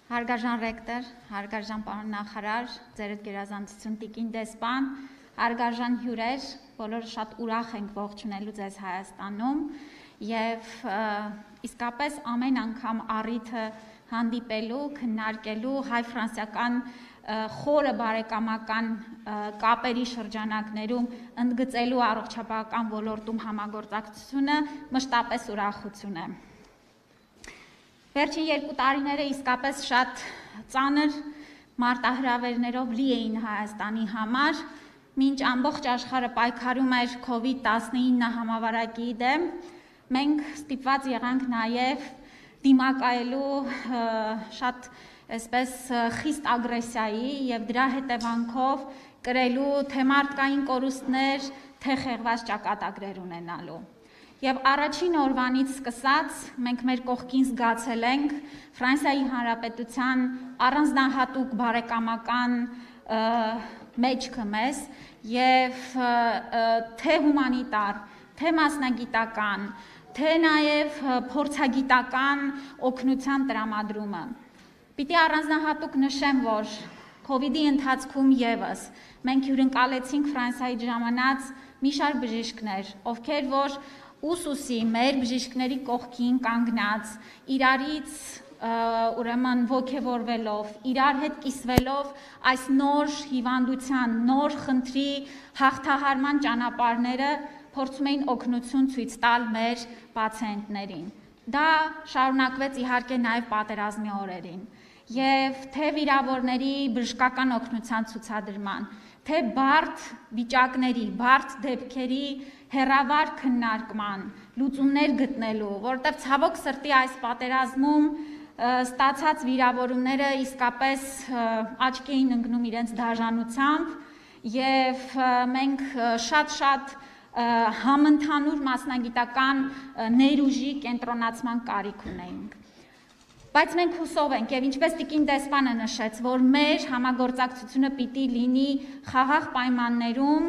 Հարգարժան ռեկտոր, հարգարժան պարոն նախարար, ձերդ գերազանցություն տիկին դեսպան, հարգարժան հյուրեր, բոլորը շատ ուրախ ենք ողջունելու ձեզ Հայաստանում եւ իսկապես ամեն անգամ առիթը հանդիպելու, քննարկելու հայ-ֆրանսիական խորը բարեկամական կապերի շրջանակներում ընդգծելու առողջապահական ոլորտում համագործակցությունը մշտապես ուրախություն է։ Վերջին 2 տարիները իսկապես շատ ծանր մարտահրավերներով լի էին Հայաստանի համար, մինչ ամբողջ աշխարհը պայքարում էր COVID-19 համավարակի դեմ, մենք ստիպված եղանք նաև դիմակայելու շատ այսպես խիստ ագրեսիայի եւ դրա հետևանքով կրելու թե մարդկային կորուստներ, թե խեղված ճակատագրեր ունենալու։ Եվ առաջին օրվանից սկսած մենք մեր կողքին զգացել ենք Ֆրանսիայի Հանրապետության առանձնահատուկ բարեկամական մեջքը մեզ եւ թե հումանիտար, թե մասնագիտական, թե նաեւ փորձագիտական օգնության տրամադրումը։ Պիտի առանձնահատուկ նշեմ, որ COVID-ի ընթացքում եւս մենք հյուրընկալեցինք Ֆրանսիայի ժամանած մի շարք բժիշկներ, ովքեր որ ուսուսի մեր բժիշկների կողքին կանգնած, իրարից ուրեմն ոգևորվելով, իրար հետ կիսվելով այս նոր հիվանդության, նոր խնդրի հաղթահարման ճանապարհները փորձում էին օգնություն ցույց տալ մեր պացիենտներին։ Դա շարունակվեց իհարկե նաև պատերազմի օրերին եւ թե վիրավորների բժշկական օգնության ցուցադրման, թե բարդ վիճակների, բարդ դեպքերի հերավար քննարկման, լուծումներ գտնելու, որտեղ ցավոք սրտի այս պատերազմում ստացած վիրավորումները իսկապես աչքի էին ընկնում իրենց դաժանությամբ եւ մենք շատ համընդհանուր մասնագիտական ներուժի կենտրոնացման կարիք ունեինք։ Բայց մենք հուսով ենք եւ ինչպես տիկին դեսպանը նշեց, որ մեր համագործակցությունը պիտի լինի խաղաղ պայմաններում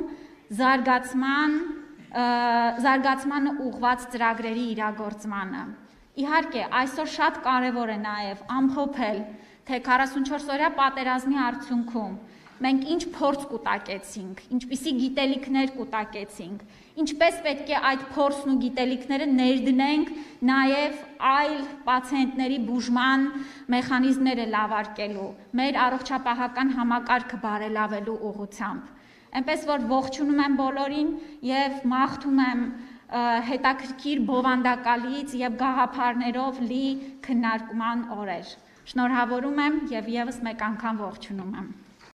զարգացմանը ուղղված ծրագրերի իրագործմանը։ Իհարկե, այսօր շատ կարևոր է նաև ամփոփել, թե 44-օրյա պատերազմի արդյունքում մենք ինչ փորձ կուտակեցինք, ինչպիսի գիտելիքներ կուտակեցինք, ինչպես պետք է այդ փորձն ու գիտելիքները ներդնենք նաև այլ պացիենտների բուժման մեխանիզմները լավարկելու, մեր առողջապահական համակարգը բարելավելու ուղղությամբ։ Այնպես որ ողջունում եմ բոլորին եւ մաղթում եմ հետաքրքիր բովանդակալից եւ գաղափարներով լի քննարկման օրեր։ Շնորհավորում եմ եւ եւս մեկ անգամ ողջունում եմ։